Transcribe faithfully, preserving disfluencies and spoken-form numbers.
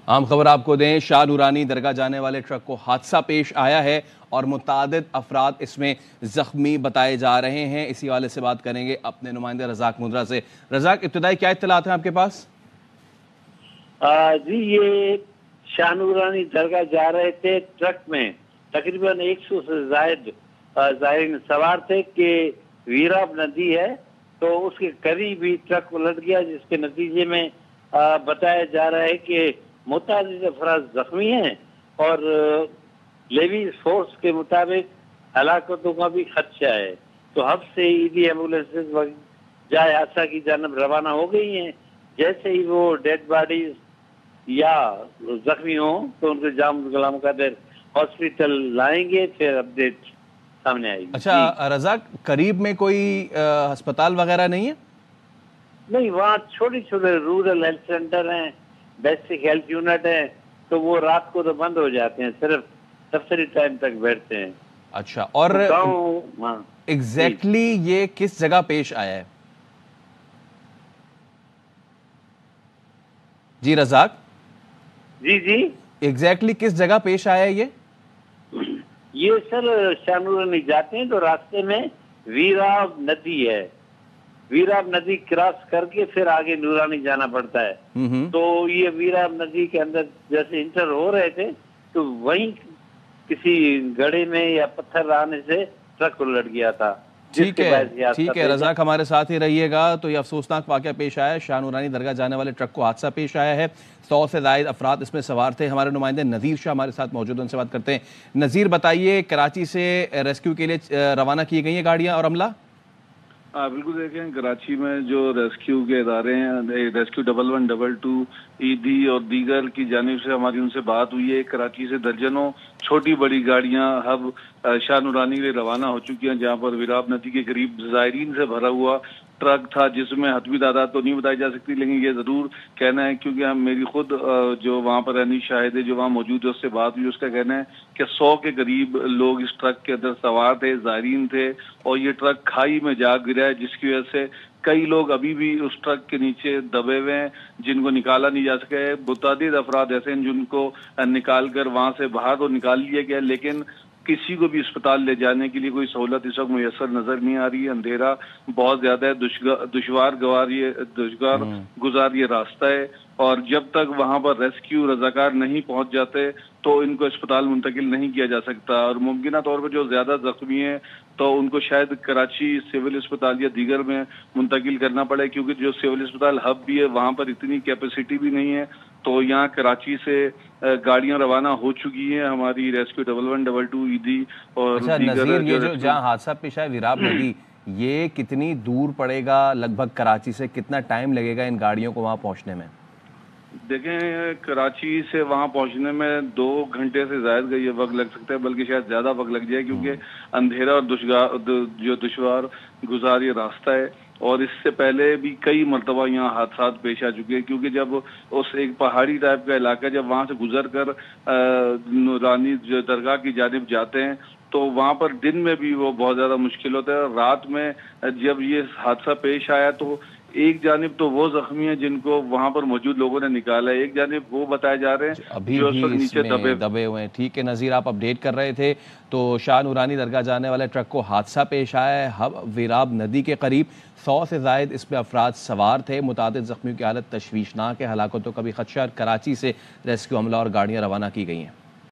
عام خبر آپ کو دیں، شاہ نورانی درگاہ جانے والے ٹرک کو حادثہ پیش آیا ہے اور متعدد افراد اس میں زخمی بتائے جا رہے ہیں۔ اسی حوالے سے بات کریں گے اپنے نمائندے رزاق مندرا سے۔ رزاق، ابتدائی کیا اطلاعات ہیں آپ کے پاس؟ جی، یہ شاہ نورانی درگاہ جا رہے تھے، ٹرک میں تقریباً ایک سو سے زائد زائرین سوار تھے کہ ویراب ندی ہے تو اس کے قریب ہی ٹرک الٹ گیا، جس کے نتیجے میں بتایا جا رہا ہے کہ متعدد افراد زخمی ہیں اور لیوی فورس کے مطابق ہلاکتوں کا بھی خدشہ ہے۔ تو ہب سے عیدی ایمبولینسز جائے حادثہ کی جانب روانہ ہو گئی ہیں۔ جیسے ہی وہ ڈیڈ باڈیز یا زخمی ہوں تو ان کو جام غلام قادر ہاسپٹل لائیں گے، پھر اپڈیٹ سامنے آئے گی۔ اچھا رزاق، قریب میں کوئی ہسپتال وغیرہ نہیں ہے؟ نہیں، وہاں چھوٹے چھوٹے رورل ہیلتھ سینٹر ہیں، بیسک ہیلتھ یونٹ ہیں، تو وہ رات کو تو بند ہو جاتے ہیں، صرف دفتری ٹائم تک بیٹھتے ہیں۔ اچھا، اور ایگزیکٹلی یہ کس جگہ پیش آیا ہے؟ جی رزاق، جی جی ایگزیکٹلی کس جگہ پیش آیا ہے یہ؟ یہ سر شاہ نورانی جاتے ہیں تو راستے میں ویراب ندی ہے، ویراب ندی کراس کر کے پھر آگے نورانی جانا پڑتا ہے۔ تو یہ ویراب ندی کے اندر جیسے انٹر ہو رہے تھے تو وہیں کسی گڑھے میں یا پتھر آنے سے ٹرک الٹ گیا تھا۔ ٹھیک ہے ٹھیک ہے رزاق، ہمارے ساتھ ہی رہیے گا۔ تو یہ افسوسناک واقعہ پیش آیا ہے، شاہ نورانی درگاہ جانے والے ٹرک کو حادثہ پیش آیا ہے، سو سے زائد افراد اس میں سوار تھے۔ ہمارے نمائندے نذیر شاہ ہمارے ساتھ موجود ہیں، ان سے بات کرتے ہیں۔ نذیر، بتائیے، کراچی سے ریسکیو کے لیے روانہ کی گئی ہیں گاڑیاں اور عملہ؟ ہاں بالکل، دیکھیں کراچی میں جو ریسکیو کے ادارے ہیں، rescue double one double two Edhi اور دیگر کی جانب سے ہماری ان سے بات ہوئی ہے۔ کراچی سے درجنوں چھوٹی بڑی گاڑیاں ہب شاہ نورانی کے لیے روانہ ہو چکی ہیں، جہاں پر ویراب ندی کے قریب زائرین سے بھرا ہوا ٹرک تھا، جس میں حتمی تعداد تو نہیں بتائی جا سکتی، لیکن یہ ضرور کہنا ہے کیونکہ ہم میری خود جو وہاں پر رہنی شاہد ہے جو وہاں موجود ہے اس سے بات ہوئی، اس کا کہنا ہے کہ سو کے قریب لوگ اس ٹرک کے اندر سوار تھے، زائرین تھے، اور یہ ٹرک کھائی میں جا گرا ہے، جس کی وجہ سے کئی لوگ ابھی بھی اس ٹرک کے نیچے دبے ہوئے ہیں جن کو نکالا نہیں جا سکے۔ متعدد افراد ایسے ہیں جن کو نکال کر وہاں سے باہر تو نکال لیا گیا، لیکن کسی کو بھی اسپتال لے جانے کے لیے کوئی سہولت اس وقت میسر نظر نہیں آ رہی ہے۔ اندھیرا بہت زیادہ ہے، دشوار گوار یہ دشوار گزار یہ راستہ ہے، اور جب تک وہاں پر ریسکیو رضاکار نہیں پہنچ جاتے تو ان کو اسپتال منتقل نہیں کیا جا سکتا، اور ممکنہ طور پر جو زیادہ زخمی ہیں تو ان کو شاید کراچی سول اسپتال یا دیگر میں منتقل کرنا پڑے، کیونکہ جو سول اسپتال ہب بھی ہے وہاں پر اتنی کیپیسٹی بھی نہیں ہے۔ تو یہاں کراچی سے گاڑیاں روانہ ہو چکی ہیں ہماری rescue double one double two Edhi اور اچھا نذیر، یہ جو جہاں حادثہ پیش ہے ویراب ندی، یہ کتنی دور پڑے گا لگ بھگ کراچی سے؟ کتنا ٹائم لگے گا ان گاڑیوں کو وہاں پہنچنے میں؟ دیکھیں کراچی سے وہاں پہنچنے میں دو گھنٹے سے زائد کا یہ وقت لگ سکتا ہے، بلکہ شاید زیادہ وقت لگ جائے، کیونکہ اندھیرا اور جو دشوار گزار یہ راستہ ہے، اور اس سے پہلے بھی کئی مرتبہ یہاں حادثات پیش آ چکے ہیں، کیونکہ جب اس ایک پہاڑی ٹائپ کا علاقہ جب وہاں سے گزر کر نورانی درگاہ کی جانب جاتے ہیں تو وہاں پر دن میں بھی وہ بہت زیادہ مشکل ہوتا ہے، اور رات میں جب یہ حادثہ پیش آیا تو ایک جانب تو وہ زخمی ہیں جن کو وہاں پر موجود لوگوں نے نکالا ہے، ایک جانب وہ بتائے جا رہے ہیں ابھی بھی اس میں دبے ہوئے ہیں۔ ٹھیک ہے نذیر، آپ اپڈیٹ کر رہے تھے۔ تو شاہ نورانی درگاہ جانے والے ٹرک کو حادثہ پیش آیا ہے ہب ویراب ندی کے قریب، سو سے زائد اس میں افراد سوار تھے، متعدد زخمیوں کی حالت تشویشناک ہے، ہلاکتوں کا بھی خدشہ۔ کراچی سے ریسکیو عملہ اور گاڑیاں روانہ کی گئی ہیں۔